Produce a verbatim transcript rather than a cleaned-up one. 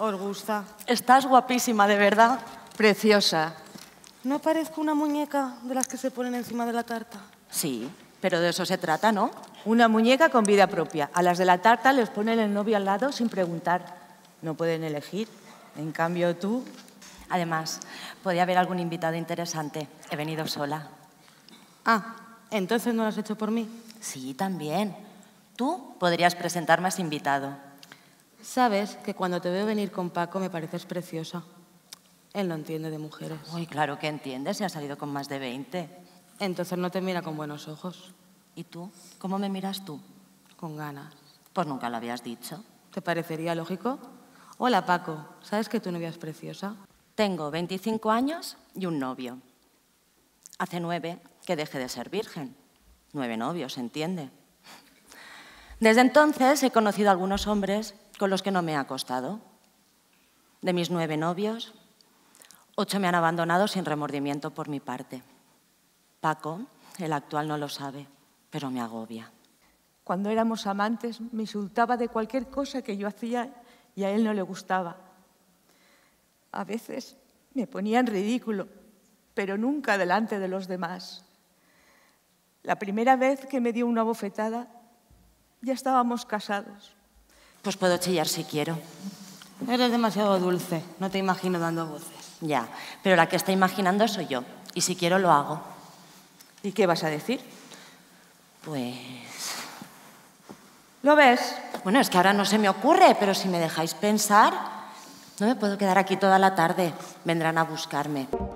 ¿Os gusta? Estás guapísima, de verdad. Preciosa. ¿No parezco una muñeca de las que se ponen encima de la tarta? Sí, pero de eso se trata, ¿no? Una muñeca con vida propia. A las de la tarta les ponen el novio al lado sin preguntar. No pueden elegir. En cambio, tú... Además, podía haber algún invitado interesante. He venido sola. Ah, ¿entonces no lo has hecho por mí? Sí, también. Tú podrías presentarme a ese invitado. Sabes que cuando te veo venir con Paco me pareces preciosa. Él no entiende de mujeres. Uy, claro que entiendes, se ha salido con más de veinte. Entonces no te mira con buenos ojos. ¿Y tú? ¿Cómo me miras tú? Con ganas. Pues nunca lo habías dicho. ¿Te parecería lógico? Hola, Paco. ¿Sabes que tu novia es preciosa? Tengo veinticinco años y un novio. Hace nueve que dejé de ser virgen. Nueve novios, ¿entiende? Desde entonces he conocido a algunos hombres con los que no me he acostado. De mis nueve novios, ocho me han abandonado sin remordimiento por mi parte. Paco, el actual, no lo sabe, pero me agobia. Cuando éramos amantes me insultaba de cualquier cosa que yo hacía y a él no le gustaba. A veces me ponía en ridículo, pero nunca delante de los demás. La primera vez que me dio una bofetada, ya estábamos casados. Pues puedo chillar si quiero. Eres demasiado dulce. No te imagino dando voces. Ya, pero la que está imaginando soy yo. Y si quiero, lo hago. ¿Y qué vas a decir? Pues... ¿Lo ves? Bueno, es que ahora no se me ocurre, pero si me dejáis pensar, no me puedo quedar aquí toda la tarde. Vendrán a buscarme.